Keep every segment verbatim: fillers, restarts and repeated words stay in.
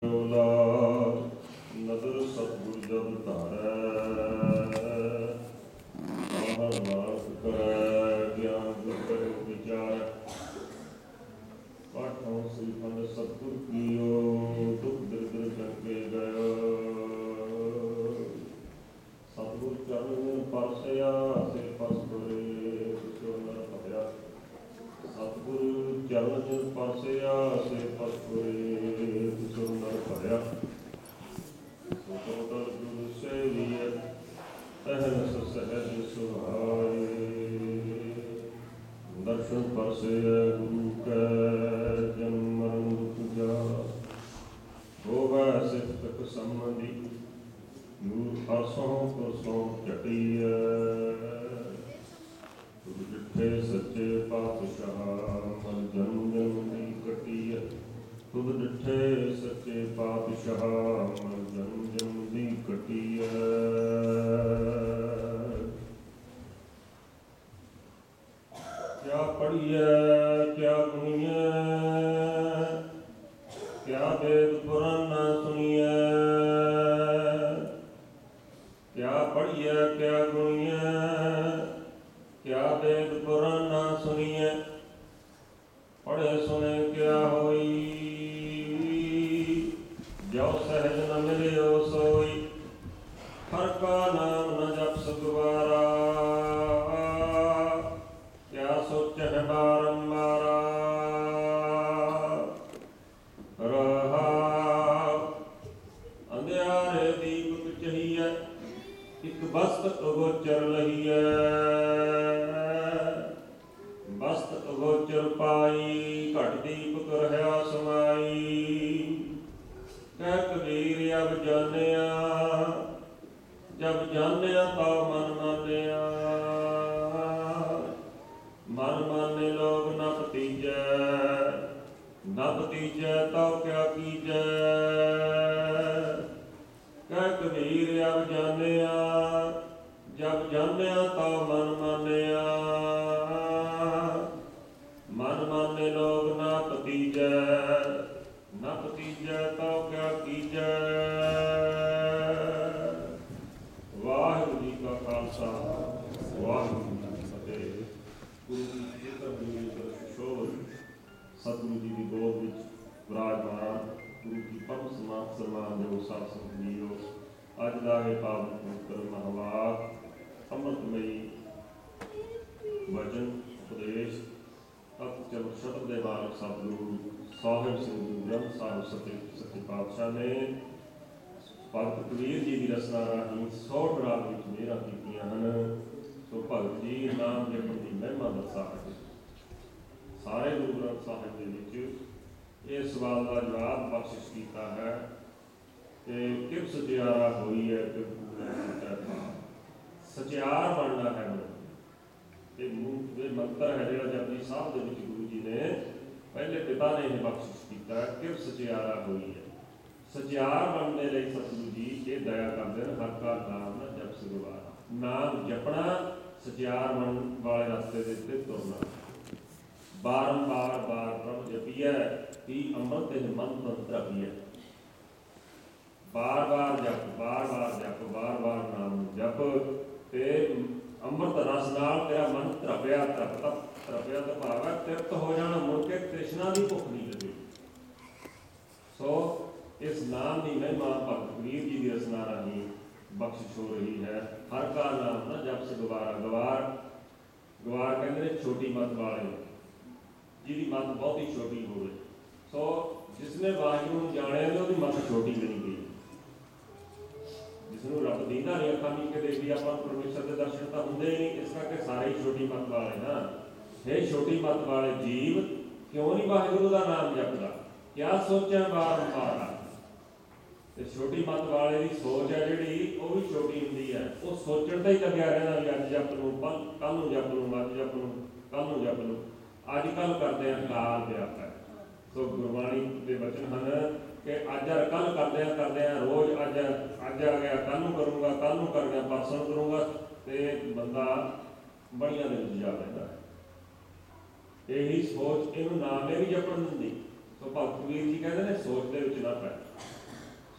ਨਦਰ ਸਤਿਗੁਰ ਜਬ ਧਾਰੈ, ਆਹਰ ਨਾਨਕ ਕਰੈ, ਗਿਆਨ ਗੁਰ ਕਰਿ ਵਿਚਾਰੈ। ਪਾਠੋਂ ਸ੍ਰੀਖੰਡ ਸਤਿਗੁਰ ਕੀਓ, ਦੁਖ ਦਰਿਦ੍ਰ ਚੰਕੇ ਗਇਓ। ਸਤਿਗੁਰ ਚਰਨ ਪਰਸਿਆ, ਸੇ ਪਸ ਪਰੇ ਤਿਸੁ ਨਰ ਭਇਆ। ਸਤਿਗੁਰ ਚਰਨ ਪਰਸਿਆ, ਸੇ ਪਸ ਪਰੇ ਤਿਸੁ ਨਰ ਭਇਆ। ਸੁਤੋਦਰ ਗੁਰ ਸੇਵੀਐ, ਅਹਰਸ ਸਹਿਜ ਸੁਹਾਏ। ਦਰਸ਼ਨ ਪਰਸਿਐ ਗੁਰੂ ਕੈ, ਜਨਮ ਮਰਨ ਦੁਖ ਜਾਏ। ਹੋਵੈ ਸਿਫਤਿ ਸੰਬੰਧੀ, ਨੂਰ ਅਰਸੋਂ ਪੁਰਸੋਂ ਝਟੀਐ। ਤੁਧ ਡਿਠੇ ਸੱਚੇ ਪਾਤਸ਼ਾਹ, ਮਨ ਜਨਮ ਜਨਮ ਦੀ ਕੱਟੀਐ। ਤੁਧ ਡਿਠੇ ਸੱਚੇ ਪਾਤਸ਼ਾਹ, ਮਨ ਜਨਮ ਜਨਮ ਦੀ ਕੱਟੀਐ। ਕਿਆ ਪੜ੍ਹੀਐ ਕਿਆ ਗੁਣੀਐ, ਕਿਆ ਵੇਦ ਪੁਰਾਨ ਸੁਣੀਐ। ਕਿਆ ਪੜ੍ਹੀਐ ਕਿਆ ਗੁਣੀਐ, ਕਿਆ ਵੇਦ ਪੁਰਾਨ ਸੁਣੀਐ। ਪੜ੍ਹੇ ਸੁਣੇ ਕਿਆ ਹੋਈ, ਜੋ ਸਹਿਜ ਨ ਮਿਲਿਓ ਸੋਈ। ਹਰਿ ਕਾ ਨਾਮ ਨ ਜਪਿ ਗਵਾਰਾ, ਕਿਆ ਸੋਚਹਿ ਬਾਰੰਬਾਰਾ। ਰਹਾਉ ਅੰਧਿਆਰੇ ਦੀਪਕ ਚਹੀਐ, ਇਕ ਬਸਤ ਅਗੋਚਰ ਲਹੀਐ। ਬਸਤ ਅਗੋਚਰ ਪਾਈ, ਘਟ ਦੀਪਕ ਰਹਿਆ ਸਮਾਈ। ਕਹਿ ਕਬੀਰ ਅਬ ਜਾਣਿਆ, ਜਬ ਜਾਣਿਆ ਤਉ ਮਨ ਮਾਨਿਆ। ਮਨ ਮਾਨੇ ਲੋਗ ਨ ਭਤੀਜੈ, ਨ ਭਤੀਜੈ ਤਉ ਕਿਆ ਕੀਜੈ। ਕਹਿ ਕਬੀਰ ਅਬ ਜਾਣਿਆ, ਜਬ ਜਾਣਿਆ ਤਉ ਮਨ ਮਾਨਿਆ। ਮਨ ਮਾਨੇ ਲੋਗ ਨ ਭਤੀਜੈ, ਨ ਭਤੀਜੈ ਤਉ ਕਿਆ ਕੀਜੈ। ਵਾਹਿਗੁਰੂ ਜੀ ਕਾ ਖਾਲਸਾ, ਵਾਹਿਗੁਰੂ ਜੀ ਕੀ ਫਤਿਹ। ਗੁਰੂ ਦੀ ਜੇਕਰ ਦੁਨੀਆ ਸ਼ੋਭ, ਸਤਿਗੁਰੂ ਜੀ ਦੀ ਗੋਦ ਵਿੱਚ ਵਿਰਾਜਮਾਨ ਗੁਰੂ ਕੀ ਪਰਮ ਸਮਾਨ ਸਨਮਾਨਯੋਗ ਸਾਧ ਸੰਗਤ ਜੀਓ, ਅੱਜ ਦਾ ਇਹ ਪਾਵਨ ਪਵਿੱਤਰ ਮਹਾਵਾਕ ਅੰਮ੍ਰਿਤਮਈ ਵਚਨ ਉਪਦੇਸ਼ ਤਤ ਚਮਕ ਸ਼ਬਦ ਦੇ ਮਾਲਕ ਸਤਿਗੁਰੂ ਸਾਹਿਬ ਸਿੰਘ ਜੀ ਗ੍ਰੰਥ ਸਾਹਿਬ ਸੱਚੇ ਸੱਚੇ ਪਾਤਸ਼ਾਹ ਨੇ ਭਗਤ ਕਬੀਰ ਜੀ ਦੀ ਰਚਨਾ ਰਾਹੀਂ ਸੌ ਰਾਗ ਵਿੱਚ ਮਿਹਰਾਂ ਕੀਤੀਆਂ ਹਨ। ਸੋ ਭਗਤ ਜੀ ਨਾਮ ਜਪਣ ਦੀ ਮਹਿਮਾ ਦੱਸਾ ਹੈ। ਸਾਰੇ ਗੁਰੂ ਗ੍ਰੰਥ ਸਾਹਿਬ ਦੇ ਵਿੱਚ ਇਹ ਸਵਾਲ ਦਾ ਜਵਾਬ ਬਖਸ਼ਿਸ਼ ਕੀਤਾ ਹੈ ਕਿ ਕਿਵ ਸਚਿਆਰਾ ਹੋਈ ਹੈ ਕਿ ਸਚਿਆਰ ਬਣਨਾ ਹੈ। ਇਹ ਮੂੰਹ ਇਹ ਮੰਤਰ ਹੈ ਜਿਹੜਾ ਜਪਜੀ ਸਾਹਿਬ ਦੇ ਵਿੱਚ ਗੁਰੂ ਜੀ ਨੇ ਪਹਿਲੇ ਪਿਤਾ ਨੇ ਇਹ ਬਖਸ਼ਿਸ਼ ਕੀਤਾ, ਕਿਵ ਸਚਿਆਰਾ ਹੋਈ ਹੈ। ਸਚਿਆਰ ਬਣਨ ਦੇ ਲਈ ਸਤਿਗੁਰੂ ਜੀ ਇਹ ਦਇਆ ਕਰਦੇ ਨੇ, ਹਰਿ ਕਾ ਨਾਮ ਨ ਜਪਿ ਗਵਾਰਾ। ਨਾਮ ਜਪਣਾ, ਸਚਿਆਰ ਬਣਨ ਵਾਲੇ ਰਸਤੇ ਦੇ ਉੱਤੇ ਤੁਰਨਾ। ਬਾਰੰਬਾਰ ਬਾਰ ਪ੍ਰਭ ਜਪੀਐ, ਕੀ ਅੰਮ੍ਰਿਤ ਇਹ ਮਨ ਤਨ ਧਰਪੀਐ। ਬਾਰ ਬਾਰ ਜਪ, ਬਾਰ ਬਾਰ ਜਪ, ਬਾਰ ਬਾਰ ਨਾਮ ਜਪ ਤੇ ਅੰਮ੍ਰਿਤ ਰਸ ਨਾਲ ਤੇਰਾ ਮਨ ਧਰਪਿਆ। ਧਰਪਤਾ ਧਰਪਿਆ ਦਾ ਭਾਵ ਹੈ ਤ੍ਰਿਪਤ ਹੋ ਜਾਣਾ, ਮੁੜ ਕੇ ਤ੍ਰਿਸ਼ਨਾ ਦੀ ਭੁੱਖ ਨਹੀਂ ਲੱਗੇ। ਸੋ ਇਸ ਨਾਮ ਦੀ ਮਹਿਮਾ ਭਗਤ ਕਬੀਰ ਜੀ ਦੀ ਰਚਨਾ ਰਾਹੀਂ ਬਖਸ਼ਿਸ਼ ਹੋ ਰਹੀ ਹੈ। ਹਰਿ ਕਾ ਨਾਮ ਨਾ ਜਪਿ ਗਵਾਰਾ। ਗਵਾਰ ਗਵਾਰ ਕਹਿੰਦੇ ਨੇ ਛੋਟੀ ਮੱਤ ਵਾਲੇ, ਜਿਹਦੀ ਮੱਤ ਬਹੁਤੀ ਛੋਟੀ ਹੋਵੇ। ਸੋ ਜਿਸਨੇ ਵਾਹਿਗੁਰੂ ਨੂੰ ਜਾਣਿਆ ਤੇ ਉਹਦੀ ਮੱਤ ਛੋਟੀ ਬਣੀ ਗਈ। ਜਿਸਨੂੰ ਰੱਬ ਦੀਦਾ ਨਹੀਂ, ਅੱਖਾਂ ਮੀਚ ਕੇ ਦੇਖਦੀ, ਆਪਾਂ ਪਰਮੇਸ਼ਰ ਦੇ ਦਰਸ਼ਨ ਤਾਂ ਹੁੰਦੇ ਹੀ ਨਹੀਂ। ਇਸ ਕਰਕੇ ਸਾਰੇ ਹੀ ਛੋਟੀ ਮੱਤ ਵਾਲੇ ਨਾ। ਇਹ ਛੋਟੀ ਮੱਤ ਵਾਲੇ ਜੀਵ ਕਿਉਂ ਨਹੀਂ ਵਾਹਿਗੁਰੂ ਦਾ ਨਾਮ ਜਪਦਾ? ਕਿਆ ਸੋਚਿਆ ਬਾਰੰਬਾਰ। ਤੇ ਛੋਟੀ ਮੱਤ ਵਾਲੇ ਦੀ ਸੋਚ ਹੈ ਜਿਹੜੀ, ਉਹ ਵੀ ਛੋਟੀ ਹੁੰਦੀ ਹੈ। ਉਹ ਸੋਚਣ ਤਾਂ ਹੀ ਲੱਗਿਆ ਰਹਿੰਦਾ ਵੀ ਅੱਜ ਜਪ ਲੂੰ, ਕੱਲ੍ਹ ਨੂੰ ਜਪ ਲੂੰ, ਅੱਜ ਜਪ ਲੂੰ, ਕੱਲ੍ਹ ਨੂੰ ਜਪ ਲੂੰ। ਅੱਜ ਕੱਲ੍ਹ ਕਰਦੇ ਹਾਂ ਕਾਲ ਵਿਆਪਕ। ਸੋ ਗੁਰਬਾਣੀ ਦੇ ਵਚਨ ਹਨ ਕਿ ਅੱਜ ਕੱਲ੍ਹ ਕਰਦੇ ਹਾਂ ਕਰਦੇ ਹਾਂ ਰੋਜ਼ ਅੱਜ ਅੱਜ ਆ ਗਿਆ, ਕੱਲ੍ਹ ਨੂੰ ਕਰੂੰਗਾ, ਕੱਲ੍ਹ ਨੂੰ ਕਰ ਗਿਆ, ਪਰਸੋਂ ਨੂੰ ਕਰੂੰਗਾ। ਅਤੇ ਬੰਦਾ ਬੜੀਆਂ ਦੇ ਵਿੱਚ ਜਾ ਰਹਿੰਦਾ ਹੈ। ਇਹੀ ਸੋਚ ਇਹਨੂੰ ਨਾਮ ਨੇ ਵੀ ਜਪਣ ਦਿੰਦੀ। ਸੋ ਭਗਤ ਕਬੀਰ ਜੀ ਕਹਿੰਦੇ ਨੇ ਸੋਚ ਦੇ ਵਿੱਚ ਨਾ ਪੈ।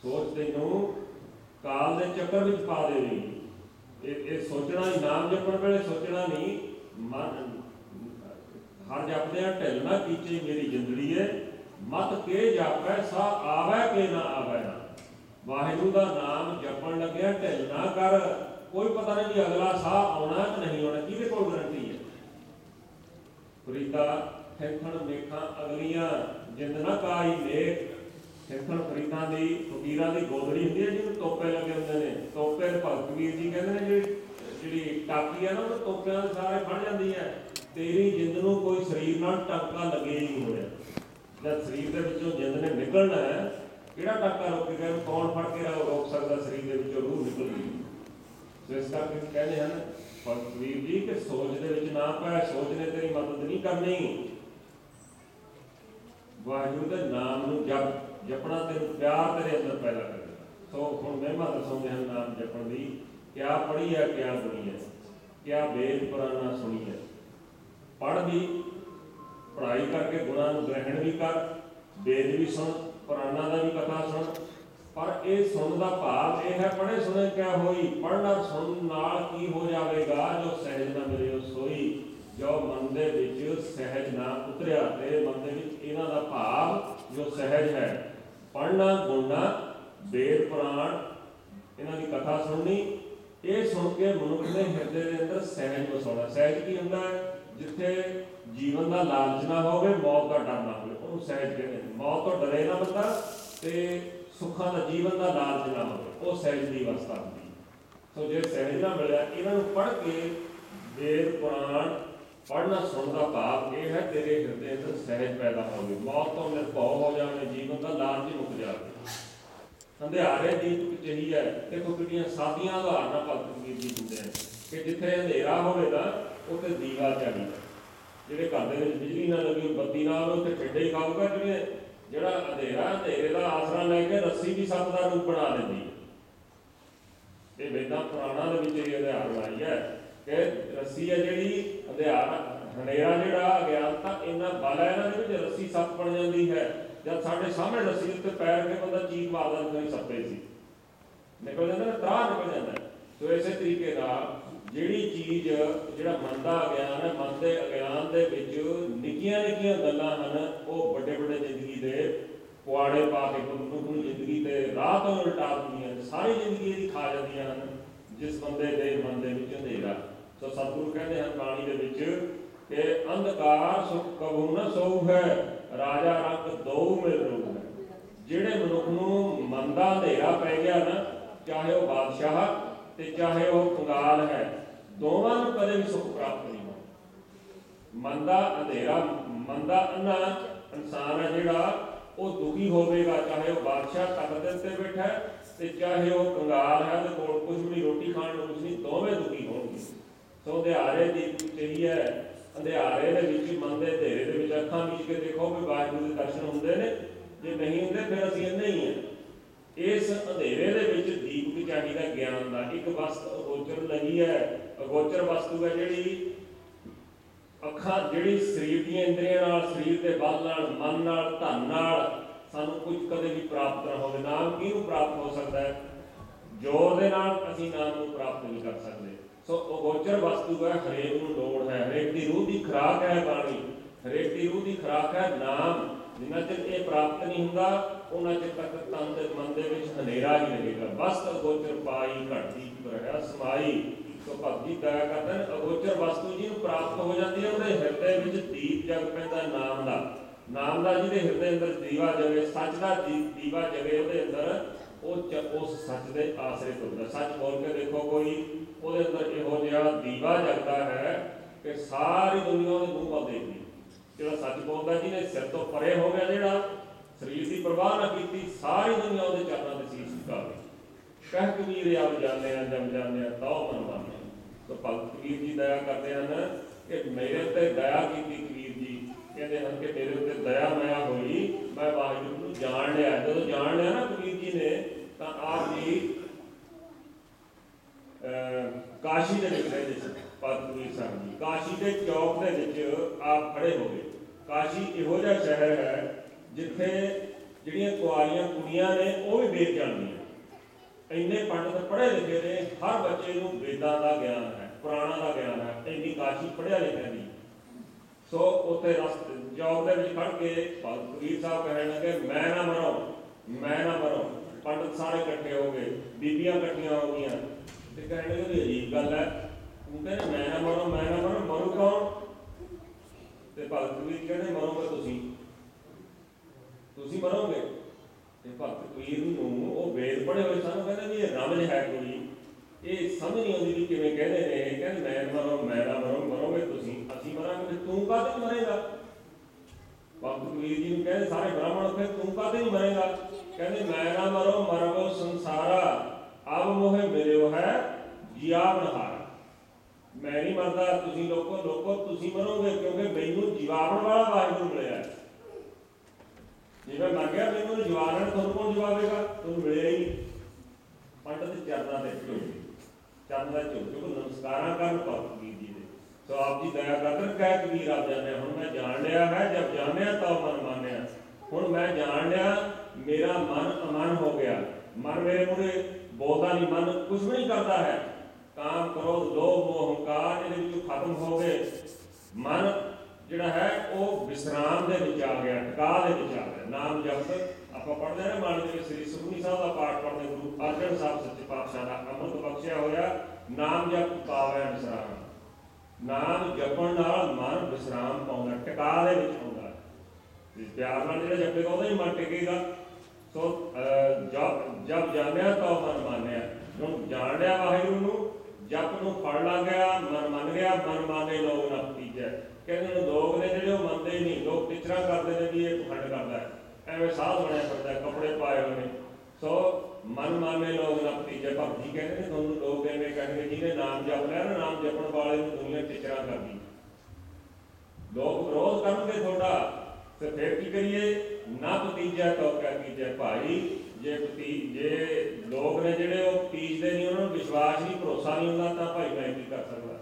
ਸੋਚ ਤੈਨੂੰ ਕਾਲ ਦੇ ਚੱਕਰ ਵਿੱਚ ਪਾ ਦੇਵੇਗੀ। ਇਹ ਇਹ ਸੋਚਣਾ ਹੀ, ਨਾਮ ਜਪਣ ਵੇਲੇ ਸੋਚਣਾ ਨਹੀਂ, ਮਨ ਹਰ ਜਪਦਿਆਂ ਢਿੱਲ ਨਾ ਕੀਚੇ ਮੇਰੀ ਜਿੰਦੜੀ ਹੈ, ਮਤ ਕੇ ਜਾਪੈ ਸਾ ਆਵੈ ਕੇ ਨਾ ਆਵੈ ਨਾ। ਵਾਹਿਗੁਰੂ ਦਾ ਨਾਮ ਜਪਣ ਲੱਗਿਆ ਢਿੱਲ ਨਾ ਕਰ। ਕੋਈ ਪਤਾ ਨਹੀਂ ਵੀ ਅਗਲਾ ਸਾਹ ਆਉਣਾ ਕਿ ਨਹੀਂ ਆਉਣਾ, ਕਿਹਦੇ ਕੋਲ ਗਰੰਟੀ ਹੈ। ਫਰੀਦਾ ਠੇਖਣ ਮੇਖਾਂ ਅਗਲੀਆਂ ਜਿੰਦ ਨਾ ਕਾਈ ਨੇਕ। ਠੇਖਣ ਫਰੀਦਾਂ ਦੀ ਫਕੀਰਾਂ ਦੀ ਗੋਦੜੀ ਹੁੰਦੀ ਹੈ ਜਿਹਨੂੰ ਤੋਪੇ ਲੱਗੇ ਹੁੰਦੇ ਨੇ। ਤੋਪੇ ਭਗਤ ਵੀਰ ਜੀ ਕਹਿੰਦੇ ਨੇ ਜਿਹੜੀ ਜਿਹੜੀ ਟਾਕੀ ਹੈ ਨਾ ਉਹ ਤੋਪਿਆਂ ਦੇ ਸਾਰੇ ਫੜ ਜਾਂਦੀ ਹੈ। ਤੇਰੀ ਜਿੰਦ ਨੂੰ ਕੋਈ ਸਰੀਰ ਨਾਲ ਟਾਂਕਾ ਲੱਗੇ ਹੀ ਨਹੀਂ ਹੋਇਆ। ਜਦ ਸਰੀਰ ਦੇ ਵਿੱਚੋਂ ਜਿੰਦ ਨੇ ਨਿਕਲਣਾ ਹੈ, ਕਿਹੜਾ ਟਾਂਕਾ ਰੋਕੇਗਾ? ਇਹਨੂੰ ਕੌਣ ਫੜ ਕੇ ਰੋਕ ਸਕਦਾ? ਸਰੀਰ ਦੇ ਵਿੱਚੋਂ ਰੂਹ ਨਿਕਲ ਗਈ। ਸੋ ਇਸ ਕਰਕੇ ਕਹਿੰਦੇ ਹਨ ਭਗਤ ਵੀਰ ਜੀ ਕਿ ਸੋਚ ਦੇ ਵਿੱਚ ਨਾ ਪੈ, ਸੋਚ ਨੇ ਤੇਰੀ ਮਦਦ ਨਹੀਂ ਕਰਨੀ। ਵਾਹਿਗੁਰੂ ਦੇ ਨਾਮ ਨੂੰ ਜਪ ਜਪਣਾ ਤੈਨੂੰ ਪਿਆਰ ਤੇਰੇ ਅੰਦਰ ਪੈਦਾ ਕਰੇਗਾ। ਸੋ ਹੁਣ ਮਹਿਮਾ ਦੱਸਾਉਂਦੇ ਹਨ ਨਾਮ ਜਪਣ ਦੀ। ਕਿਆ ਪੜ੍ਹੀ ਹੈ, ਕਿਆ ਸੁਣੀ ਹੈ, ਕਿਆ ਵੇਦ ਪੁਰਾਣਾ ਸੁਣੀ ਹੈ। ਪੜ੍ਹ ਵੀ, ਪੜ੍ਹਾਈ ਕਰਕੇ ਗੁਣਾਂ ਨੂੰ ਗ੍ਰਹਿਣ ਵੀ ਕਰ, ਵੇਦ ਵੀ ਸੁਣ, ਪੁਰਾਣਾ ਦਾ ਵੀ ਕਥਾ ਸੁਣ। ਪਰ ਇਹ ਸੁਣਨ ਦਾ ਭਾਵ ਇਹ ਹੈ ਪੜ੍ਹੇ ਸੁਣੇ ਕਿਆ ਹੋਈ। ਪੜ੍ਹਨਾ ਸੁਣਨ ਨਾਲ ਕੀ ਹੋ ਜਾਵੇਗਾ? ਜੋ ਸਹਿਜ ਨਾ ਮਿਲਿਓ ਸੋਈ। ਜੋ ਮਨ ਦੇ ਵਿੱਚ ਸਹਿਜ ਨਾ ਉਤਰਿਆ, ਤੇਰੇ ਮਨ ਦੇ ਵਿੱਚ ਇਹਨਾਂ ਦਾ ਭਾਵ ਜੋ ਸਹਿਜ ਹੈ। ਪੜ੍ਹਨਾ, ਗੁਣਨਾ, ਵੇਦ ਪੁਰਾਣ, ਇਹਨਾਂ ਦੀ ਕਥਾ ਸੁਣਨੀ, ਇਹ ਸੁਣ ਕੇ ਮਨੁੱਖ ਦੇ ਹਿਰਦੇ ਦੇ ਅੰਦਰ ਸਹਿਜ ਵਸਾਉਣਾ। ਸਹਿਜ ਕੀ ਹੁੰਦਾ ਹੈ? ਜਿੱਥੇ ਜੀਵਨ ਦਾ ਲਾਲਚ ਨਾ ਹੋਵੇ, ਮੌਤ ਦਾ ਡਰ ਨਾ ਹੋਵੇ, ਉਹਨੂੰ ਸਹਿਜ ਕਹਿੰਦੇ ਨੇ। ਮੌਤ ਤੋਂ ਡਰੇ ਨਾ ਬੰਦਾ ਤੇ ਸੁੱਖਾਂ ਦਾ ਜੀਵਨ ਦਾ ਲਾਲਚ ਨਾ ਹੋਵੇ, ਉਹ ਸਹਿਜ ਦੀ ਅਵਸਥਾ ਹੁੰਦੀ। ਸੋ ਜੇ ਸਹਿਜ ਨਾ ਮਿਲਿਆ, ਇਹਨਾਂ ਨੂੰ ਪੜ੍ਹ ਕੇ ਵੇਦ ਪੁਰਾਣ ਪੜ੍ਹਨਾ ਸੁਣਨ ਦਾ ਭਾਵ ਇਹ ਹੈ ਤੇਰੇ ਹਿਰਦੇ ਅੰਦਰ ਸਹਿਜ ਪੈਦਾ ਹੋਵੇ, ਮੌਤ ਤੋਂ ਨਿਰਭਉ ਹੋ ਜਾਵੇ, ਜੀਵਨ ਦਾ ਲਾਲਚ ਮੁੱਕ ਜਾਵੇ। ਅੰਧਿਆਰੇ ਦੀਪਕ ਚਹੀ ਹੈ। ਦੇਖੋ ਕਿੰਨੀਆਂ ਸਾਦੀਆਂ ਉਦਾਹਰਨਾਂ ਭਗਤ ਵੀਰ ਜੀ ਦਿੰਦੇ ਨੇ ਕਿ ਜਿੱਥੇ ਅੰਧੇਰਾ ਹੋਵੇ ਤਾਂ ਉੱਥੇ ਦੀਵਾ ਚਾਹੀਦਾ। ਜਿਹੜੇ ਘਰ ਦੇ ਵਿੱਚ ਬਿਜਲੀ ਨਾ ਲੱਗੀ, ਬੱਤੀ ਨਾ ਹੋਵੇ, ਉੱਥੇ ਠੰਡੇ ਹੀ ਖਾਊਗਾ। ਜਿਹੜੇ ਜਿਹੜਾ ਅੰਧੇਰਾ, ਅੰਧੇਰੇ ਦਾ ਆਸਰਾ ਲੈ ਕੇ ਰੱਸੀ ਵੀ ਸੱਪ ਦਾ ਰੂਪ ਬਣਾ ਲੈਂਦੀ ਹੈ। ਇਹ ਵੇਦਾਂ ਪੁਰਾਣਾਂ ਦੇ ਵਿੱਚ ਇਹ ਉਦਾਹਰਨ ਆਈ ਹੈ ਕਿ ਰੱਸੀ ਹੈ ਜਿਹੜੀ ਅੰਧਿਆਰਾ, ਹਨੇਰਾ ਜਿਹੜਾ ਅਗਿਆਨਤਾ ਇੰਨਾ ਬਲ ਹੈ ਇਹਨਾਂ ਦੇ ਵਿੱਚ, ਰੱਸੀ ਸੱਪ ਬਣ ਜਾਂਦੀ ਹੈ। ਜਦ ਸਾਡੇ ਸਾਹਮਣੇ ਰੱਸੀ ਉੱਤੇ ਪੈਰ ਕੇ ਬੰਦਾ ਚੀਕ ਮਾਰਦਾ ਨਹੀਂ ਸੱਪੇ ਸੀ ਨਿਕਲ ਜਾਂਦਾ ਨਾ, ਤਰਾਹ ਨਿਕਲ ਜਾਂਦਾ। ਸੋ ਇਸੇ ਤਰੀਕੇ ਨਾਲ ਜਿਹੜੀ ਚੀਜ਼, ਜਿਹੜਾ ਮਨ ਦਾ ਅਗਿਆਨ ਹੈ, ਮਨ ਦੇ ਅਗਿਆਨ ਦੇ ਵਿੱਚ ਨਿੱਕੀਆਂ ਨਿੱਕੀਆਂ ਗੱਲਾਂ ਹਨ, ਉਹ ਵੱਡੇ ਵੱਡੇ ਜ਼ਿੰਦਗੀ ਦੇ ਪੁਆੜੇ ਪਾ ਕੇ ਮਨੁੱਖ ਨੂੰ ਜ਼ਿੰਦਗੀ ਦੇ ਰਾਹ ਤੋਂ ਉਲਟਾ ਦਿੰਦੀਆਂ ਨੇ। ਸਾਰੀ ਜ਼ਿੰਦਗੀ ਇਹਦੀ ਖਾ ਜਾਂਦੀਆਂ ਹਨ ਜਿਸ ਬੰਦੇ ਦੇ ਮਨ ਦੇ ਵਿੱਚ ਅੰਧੇਰਾ। ਸੋ ਸਤਿਗੁਰੂ ਕਹਿੰਦੇ ਹਨ ਬਾਣੀ ਦੇ ਵਿੱਚ ਕਿ ਅੰਧਕਾਰ ਸੁਖ ਕਬੂ ਨਾ ਸੋਊ ਹੈ, ਰਾਜਾ ਰੰਗ ਦੋ ਮਿਲ ਰੂਹ ਹੈ। ਜਿਹੜੇ ਮਨੁੱਖ ਨੂੰ ਮਨ ਦਾ ਅੰਧੇਰਾ ਪੈ ਗਿਆ ਨਾ, ਚਾਹੇ ਉਹ ਬਾਦਸ਼ਾਹ ਤੇ ਚਾਹੇ ਉਹ ਕੰਗਾਲ ਹੈ, ਦੋਵਾਂ ਨੂੰ ਕਦੇ ਵੀ ਸੁੱਖ ਪ੍ਰਾਪਤ ਨਹੀਂ ਹੋਣਾ। ਮਨ ਦਾ ਅੰਧੇਰਾ, ਮਨ ਦਾ ਅੰਨਾ ਇਨਸਾਨ ਹੈ ਜਿਹੜਾ, ਉਹ ਦੁਖੀ ਹੋਵੇਗਾ, ਚਾਹੇ ਉਹ ਬਾਦਸ਼ਾਹ ਤਖਤ ਦੇ ਉੱਤੇ ਬੈਠਾ ਤੇ ਚਾਹੇ ਉਹ ਕੰਗਾਲ ਹੈ, ਉਹਦੇ ਕੋਲ ਕੁਝ ਵੀ ਨਹੀਂ, ਰੋਟੀ ਖਾਣ ਨੂੰ ਕੁਝ ਨਹੀਂ, ਦੋਵੇਂ ਦੁਖੀ ਹੋਣਗੇ। ਸੋ ਅੰਧਿਆਰੇ ਦੀ ਚਹੀ ਹੈ। ਅੰਧਿਆਰੇ ਦੇ ਵਿੱਚ, ਮਨ ਦੇ ਅੰਧੇਰੇ ਦੇ ਵਿੱਚ ਅੱਖਾਂ ਮੀਚ ਕੇ ਦੇਖੋ ਵੀ ਵਾਹਿਗੁਰੂ ਦੇ ਦਰਸ਼ਨ ਹੁੰਦੇ ਨੇ। ਜੇ ਨਹੀਂ ਹੁੰਦੇ ਫਿਰ ਅਸੀਂ ਇੰਨੇ ਹੀ ਹਾਂ। ਇਸ ਅੰਧੇਰੇ ਦੇ ਵਿੱਚ ਦੀਪਕ ਚਾਹੀਦਾ ਗਿਆਨ ਦਾ। ਇੱਕ ਵਸਤ ਅਗੋਚਰ ਨਹੀਂ ਹੈ। ਅਗੋਚਰ ਵਸਤੂ ਹੈ ਜਿਹੜੀ ਅੱਖਾਂ, ਜਿਹੜੀ ਸਰੀਰ ਦੀਆਂ ਇੰਦਰੀਆਂ ਨਾਲ, ਸਰੀਰ ਦੇ ਬਲ ਨਾਲ, ਮਨ ਨਾਲ, ਧਨ ਨਾਲ ਸਾਨੂੰ ਕੁਝ ਕਦੇ ਵੀ ਪ੍ਰਾਪਤ ਨਾ ਹੋਵੇ। ਨਾਮ ਕਿਹਨੂੰ ਪ੍ਰਾਪਤ ਹੋ ਸਕਦਾ ਹੈ? ਜੋਰ ਦੇ ਨਾਲ ਅਸੀਂ ਨਾਮ ਨੂੰ ਪ੍ਰਾਪਤ ਨਹੀਂ ਕਰ ਸਕਦੇ। ਸੋ ਅਗੋਚਰ ਵਸਤੂ ਹੈ, ਹਰੇਕ ਨੂੰ ਲੋੜ ਹੈ, ਹਰੇਕ ਦੀ ਰੂਹ ਦੀ ਖੁਰਾਕ ਹੈ ਬਾਣੀ, ਹਰੇਕ ਦੀ ਰੂਹ ਦੀ ਖੁਰਾਕ ਹੈ ਨਾਮ। ਜਿੰਨਾ ਚਿਰ ਇਹ ਪ੍ਰਾਪਤ ਨਹੀਂ ਹੁੰਦਾ ਉਹਨਾਂ ਚਿਰ ਤੱਕ ਤਨ ਦੇ ਮਨ ਦੇ ਵਿੱਚ ਹਨੇਰਾ ਹੀ ਲੱਗੇਗਾ। ਬਸ ਅਗੋਚਰ ਪਾਈ ਘਟਦੀ ਰਹਿਆ ਸਮਾਈ। ਸੋ ਭਗਤ ਜੀ ਦਇਆ ਕਰਦੇ ਨੇ, ਅਗੋਚਰ ਵਸਤੂ ਜਿਹਨੂੰ ਪ੍ਰਾਪਤ ਹੋ ਜਾਂਦੀ ਹੈ ਉਹਦੇ ਹਿਰਦੇ ਵਿੱਚ ਦੀਪ ਜਗ ਪੈਂਦਾ ਨਾਮ ਦਾ। ਨਾਮ ਦਾ ਜਿਹਦੇ ਹਿਰਦੇ ਅੰਦਰ ਦੀਵਾ ਜਗੇ, ਸੱਚ ਦਾ ਦੀਵਾ ਜਗੇ ਉਹਦੇ ਅੰਦਰ, ਉਹ ਉਸ ਸੱਚ ਦੇ ਆਸਰੇ ਤੁਰਦਾ। ਸੱਚ ਬੋਲ ਕੇ ਦੇਖੋ ਕੋਈ, ਉਹਦੇ ਅੰਦਰ ਇਹੋ ਜਿਹਾ ਦੀਵਾ ਜਗਦਾ ਹੈ ਕਿ ਸਾਰੀ ਦੁਨੀਆ ਉਹਦੇ ਮੂੰਹ ਵੱਲ ਦੇਖਦੀ। ਜਿਹੜਾ ਸੱਚ ਬੋਲਦਾ, ਜਿਹਨੇ ਸਿਰ ਤੋਂ ਪਰੇ ਹੋ ਗਿਆ, ਜਿਹੜਾ ਸਰੀਰ ਦੀ ਪਰਵਾਹ ਨਾ ਕੀਤੀ, ਸਾਰੀ ਦੁਨੀਆ ਉਹਦੇ ਚਰਨਾਂ ਤੇ ਸੀਸ ਝੁਕਾਵੇ। ਕਹਿ ਕਬੀਰ ਆਪ ਜਾਂਦੇ ਆ ਜਮ ਜਾਂਦੇ ਆ ਤਉ ਮਨ ਮੰਨਦੇ। ਸੋ ਭਗਤ ਕਬੀਰ ਜੀ ਦਇਆ ਕਰਦੇ ਹਨ ਕਿ ਮੇਰੇ ਉੱਤੇ ਦਇਆ ਕੀਤੀ। ਕਬੀਰ ਜੀ ਕਹਿੰਦੇ ਹਨ ਕਿ ਮੇਰੇ ਉੱਤੇ ਦਇਆ ਮਾਇਆ ਹੋਈ, ਮੈਂ ਵਾਹਿਗੁਰੂ ਨੂੰ ਜਾਣ ਲਿਆ। ਜਦੋਂ ਜਾਣ ਲਿਆ ਨਾ ਕਬੀਰ ਜੀ ਨੇ, ਤਾਂ ਆਪ ਜੀ ਕਾਸ਼ੀ ਦੇ ਵਿੱਚ ਰਹਿੰਦੇ ਸਨ। ਭਗਤ ਕਬੀਰ ਸਾਹਿਬ ਜੀ ਕਾਸ਼ੀ ਦੇ ਚੌਕ ਦੇ ਵਿੱਚ ਆਪ ਖੜੇ ਹੋ ਗਏ। ਕਾਸ਼ੀ ਇਹੋ ਜਿਹਾ ਸ਼ਹਿਰ ਹੈ ਜਿੱਥੇ ਜਿਹੜੀਆਂ ਕੁਆਰੀਆਂ ਕੁੜੀਆਂ ਨੇ ਉਹ ਵੀ ਵੇਦ ਜਾਣਦੀਆਂ। ਇੰਨੇ ਪੰਡਤ ਪੜ੍ਹੇ ਲਿਖੇ ਨੇ, ਹਰ ਬੱਚੇ ਨੂੰ ਵੇਦਾਂ ਦਾ ਗਿਆਨ ਹੈ, ਪੁਰਾਣਾ ਦਾ ਗਿਆਨ ਹੈ, ਇੰਨੀ ਕਾਸ਼ੀ ਪੜ੍ਹਿਆ ਲਿਖਿਆ ਨਹੀਂ। ਸੋ ਉੱਥੇ ਰਸਤੇ ਚੌਕ ਦੇ ਵਿੱਚ ਖੜ ਕੇ ਭਗਤ ਕਬੀਰ ਸਾਹਿਬ ਕਹਿਣ ਲੱਗੇ, ਮੈਂ ਨਾ ਮਰੋ, ਮੈਂ ਨਾ ਮਰੋ। ਪੰਡਤ ਸਾਰੇ ਇਕੱਠੇ ਹੋ ਗਏ, ਬੀਬੀਆਂ ਇਕੱਠੀਆਂ ਹੋ ਗਈਆਂ ਤੇ ਕਹਿਣ ਲੱਗੇ ਵੀ ਅਜੀਬ ਗੱਲ ਹੈ, ਉਹ ਕਹਿੰਦੇ ਮੈਂ ਨਾ ਮਰੋ, ਮੈਂ ਨਾ ਮਰੋ, ਮਰੂ ਕੌਣ? ਤੇ ਭਗਤ ਕਬੀਰ ਕਹਿੰਦੇ ਮਰੋਗੇ ਤੁਸੀਂ, ਤੁਸੀਂ ਮਰੋਗੇ। ਤੇ ਭਗਤ ਕਬੀਰ ਨੂੰ ਉਹ ਵੇਦ ਪੜ੍ਹੇ ਹੋਏ ਸਨ, ਕਹਿੰਦੇ ਵੀ ਇਹ ਰਮਜ ਹੈ ਕੋਈ, ਇਹ ਸਮਝ ਨਹੀਂ ਆਉਂਦੀ ਵੀ ਕਿਵੇਂ ਕਹਿੰਦੇ ਨੇ ਇਹ। ਕਹਿੰਦੇ ਮੈਂ ਮਰੋ, ਮੈਂ ਨਾ ਮਰੋ, ਮਰੋਗੇ ਤੁਸੀਂ, ਅਸੀਂ ਮਰਾਂਗੇ, ਤੂੰ ਕਾਹਤੇ ਮਰੇਗਾ? ਭਗਤ ਕਬੀਰ ਜੀ ਨੂੰ ਕਹਿੰਦੇ ਸਾਰੇ ਬ੍ਰਾਹਮਣ, ਫਿਰ ਤੂੰ ਕਾਹਤੇ ਨਹੀਂ ਮਰੇਗਾ? ਕਹਿੰਦੇ ਮੈਂ ਨਾ ਮਰੋ, ਮਰਵੋ ਸੰਸਾਰਾ, ਅਬ ਮੋਹਿ ਮਿਲਿਓ ਹੈ ਜੀਆਵਨਹਾਰਾ। ਮੈਂ ਨਹੀਂ ਮਰਦਾ, ਤੁਸੀਂ ਲੋਕੋ ਲੋਕੋ ਤੁਸੀਂ ਮਰੋਗੇ, ਕਿਉਂਕਿ ਮੈਨੂੰ ਜੀਵਾਵਣ ਵਾਲਾ ਵਾਹਿਗੁਰੂ ਮਿਲਿਆ। ਜੇ ਮੈਂ ਮਰ ਗਿਆ ਮੈਨੂੰ ਜਵਾਨਣ, ਤੁਹਾਨੂੰ ਕੌਣ ਜਵਾਵੇਗਾ? ਤੁਹਾਨੂੰ ਮਿਲਿਆ ਹੀ ਨਹੀਂ। ਪੰਡਤ ਚਰਨਾਂ ਤੇ ਝੁਕ, ਚਰਨ ਦਾ ਝੁਕ ਝੁਕ ਨਮਸਕਾਰਾਂ ਕਰਨ ਭਗਤ ਕਬੀਰ ਜੀ ਦੇ। ਸੋ ਆਪ ਜੀ ਦਇਆ ਕਰ ਕਹਿ ਕਬੀਰ ਆਪ ਜਾਣਿਆ, ਹੁਣ ਮੈਂ ਜਾਣ ਲਿਆ ਹੈ, ਜਬ ਜਾਣਿਆ ਤਾਂ ਮਨ ਮਾਨਿਆ। ਹੁਣ ਮੈਂ ਜਾਣ ਲਿਆ, ਮੇਰਾ ਮਨ ਅਮਨ ਹੋ ਗਿਆ। ਮਨ ਮੇਰੇ ਮੂਹਰੇ ਬੋਲਦਾ ਨਹੀਂ, ਮਨ ਕੁਛ ਵੀ ਨਹੀਂ ਕਰਦਾ ਹੈ। ਕਾਮ ਕ੍ਰੋਧ ਲੋਭ ਮੋਹ ਹੰਕਾਰ ਇਹਦੇ ਵਿੱਚੋਂ ਖਤਮ ਹੋ ਗਏ। ਮਨ ਜਿਹੜਾ ਹੈ ਉਹ ਵਿਸਰਾਮ ਦੇ ਵਿੱਚ ਆ ਗਿਆ, ਟਿਕਾ ਦੇ ਵਿੱਚ ਆ ਗਿਆ। ਨਾਮ ਜਪਤ ਆਪਾਂ ਪੜ੍ਹਦੇ ਹਾਂ ਨਾ, ਮਨ ਦੇ ਵਿੱਚ ਸ੍ਰੀ ਸੁਖਮਨੀ ਸਾਹਿਬ ਦਾ ਪਾਠ ਪੜ੍ਹਦੇ, ਗੁਰੂ ਅਰਜਨ ਸਾਹਿਬ ਸੱਚੇ ਪਾਤਸ਼ਾਹ ਦਾ ਅੰਮ੍ਰਿਤ ਬਖਸ਼ਿਆ ਹੋਇਆ, ਨਾਮ ਜਪ ਪਾਵੈ ਵਿਸਰਾਮ। ਨਾਮ ਜਪਣ ਨਾਲ ਮਨ ਵਿਸਰਾਮ ਪਾਉਂਦਾ, ਟਿਕਾ ਦੇ ਵਿੱਚ ਆਉਂਦਾ। ਪਿਆਰ ਨਾਲ ਜਿਹੜਾ ਜਪੇਗਾ ਉਹਦਾ ਹੀ ਮਨ ਟਿਕੇਗਾ। ਸੋ ਜਪ ਜਪ ਜਾਣਿਆ ਤਾਂ ਮਨ ਮਾਨਿਆ। ਹੁਣ ਜਾਣ ਲਿਆ ਵਾਹਿਗੁਰੂ ਨੂੰ, ਜਪ ਨੂੰ ਫੜ ਲੱਗ ਗਿਆ, ਮਨ ਮੰਨ ਗਿਆ। ਮਨ ਮਾਨੇ ਲੋਕ ਨਾ ਪਤੀਜੈ। ਕਹਿੰਦੇ ਨੇ ਲੋਕ ਨੇ ਜਿਹੜੇ ਉਹ ਮੰਨਦੇ ਨਹੀਂ, ਲੋਕ ਟਿਚਰਾਂ ਕਰਦੇ ਨੇ ਵੀ ਇਹ ਪਖੰਡ ਕਰਦਾ ਹੈ, ਐਵੇਂ ਸਾਧ ਬਣਿਆ ਫਿਰਦਾ, ਕੱਪੜੇ ਪਾਏ ਹੋਏ ਨੇ। ਸੋ ਮਨ ਮਾਨੇ ਲੋਕ ਨਾ ਪਤੀਜੈ। ਭਗਤ ਜੀ ਕਹਿੰਦੇ ਨੇ ਤੁਹਾਨੂੰ ਲੋਕ ਐਵੇਂ ਕਹਿਣਗੇ, ਜਿਹਨੇ ਨਾਮ ਜਪ ਲਿਆ ਨਾ, ਨਾਮ ਜਪਣ ਵਾਲੇ ਨੂੰ ਦੁਨੀਆ ਟਿਚਰਾਂ ਕਰਦੀ, ਲੋਕ ਵਿਰੋਧ ਕਰਨਗੇ ਤੁਹਾਡਾ। ਤੇ ਫਿਰ ਕੀ ਕਰੀਏ? ਨਾ ਭਤੀਜਾ ਤਾਂ ਕਹਿ ਕੀਜੈ ਭਾਈ। ਜੇ ਭਤੀ ਜੇ ਲੋਕ ਨੇ ਜਿਹੜੇ ਉਹ ਤੀਜਦੇ ਨਹੀਂ, ਉਹਨਾਂ ਨੂੰ ਵਿਸ਼ਵਾਸ ਨਹੀਂ, ਭਰੋਸਾ ਨਹੀਂ ਹੁੰਦਾ, ਤਾਂ ਭਾਈ ਮੈਂ ਕੀ ਕਰ ਸਕਦਾ?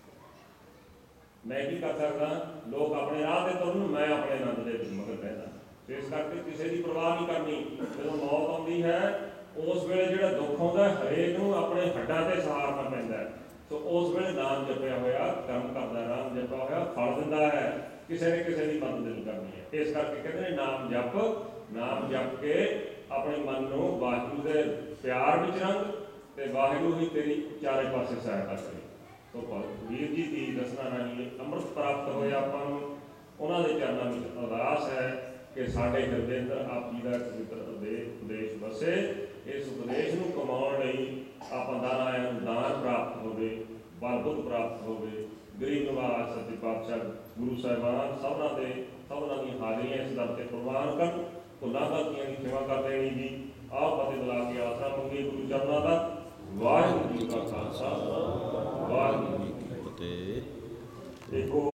ਮੈਂ ਕੀ ਕਰ ਸਕਦਾ? ਲੋਕ ਆਪਣੇ ਰਾਹ ਤੇ ਤੁਰਨ, ਮੈਂ ਆਪਣੇ ਆਨੰਦ ਦੇ ਮਗਰ ਰਹਿਣਾ। ਤੇ ਇਸ ਕਰਕੇ ਕਿਸੇ ਦੀ ਪਰਵਾਹ ਨਹੀਂ ਕਰਨੀ। ਜਦੋਂ ਮੌਤ ਆਉਂਦੀ ਹੈ ਉਸ ਵੇਲੇ ਜਿਹੜਾ ਦੁੱਖ ਆਉਂਦਾ, ਹਰੇਕ ਨੂੰ ਆਪਣੇ ਹੱਡਾਂ ਤੇ ਸਹਾਰਨਾ ਪੈਂਦਾ। ਸੋ ਉਸ ਵੇਲੇ ਨਾਮ ਜਪਿਆ ਹੋਇਆ ਕੰਮ ਕਰਦਾ, ਨਾਮ ਜਪਿਆ ਹੋਇਆ ਫਲ ਦਿੰਦਾ ਹੈ। ਕਿਸੇ ਨੇ ਕਿਸੇ ਦੀ ਮਦਦ ਨਹੀਂ ਕਰਨੀ ਹੈ। ਇਸ ਕਰਕੇ ਕਹਿੰਦੇ ਨੇ ਨਾਮ ਜਪ, ਨਾਮ ਜਪ ਕੇ ਆਪਣੇ ਮਨ ਨੂੰ ਵਾਹਿਗੁਰੂ ਦੇ ਪਿਆਰ ਵਿੱਚ ਰੰਗ, ਤੇ ਵਾਹਿਗੁਰੂ ਹੀ ਤੇਰੀ ਚਾਰੇ ਪਾਸੇ ਸਹਾਇਤਾ ਕਰੇ। ਸੋ ਭਗਤ ਕਬੀਰ ਜੀ ਦੀ ਦਸਨਾ ਰਾਹੀਂ ਅੰਮ੍ਰਿਤ ਪ੍ਰਾਪਤ ਹੋਇਆ ਆਪਾਂ ਨੂੰ। ਉਹਨਾਂ ਦੇ ਚਰਨਾਂ ਵਿੱਚ ਅਰਦਾਸ ਹੈ ਕਿ ਸਾਡੇ ਹਿਰਦੇ ਅੰਦਰ ਆਪ ਜੀ ਦਾ ਪਵਿੱਤਰ ਉਪਦੇਸ਼ ਵਸੇ। ਇਸ ਉਪਦੇਸ਼ ਨੂੰ ਕਮਾਉਣ ਲਈ ਆਪਾਂ ਦਾਨਾਂ ਨੂੰ ਦਾਨ ਪ੍ਰਾਪਤ ਹੋਵੇ, ਬਲ ਬੁੱਧ ਪ੍ਰਾਪਤ ਹੋਵੇ। ਗਰੀਬ ਨਿਵਾਸ ਸੱਚੇ ਪਾਤਸ਼ਾਹ ਗੁਰੂ ਸਾਹਿਬਾਨ ਸਭਨਾਂ ਦੇ ਸਭਨਾਂ ਦੀਆਂ ਹਾਜ਼ਰੀਆਂ ਇਸ ਦਰ ਤੇ ਪ੍ਰਵਾਨ ਕਰਨ। ਭੁੱਲਾਂ ਗਲਤੀਆਂ ਦੀ ਖਿਮਾ ਕਰ ਦੇਣੀ ਜੀ। ਆਪ ਫਤਿਹ ਬੁਲਾ ਕੇ ਆਸਰਾ ਮੰਗੀਏ ਗੁਰੂ ਚਰਨਾਂ ਦਾ। ਵਾਹਿਗੁਰੂ ਜੀ ਕਾ ਖਾਲਸਾ, ਵਾਹਿਗੁਰੂ ਜੀ ਕੀ ਫਤਿਹ। ਦੇਖੋ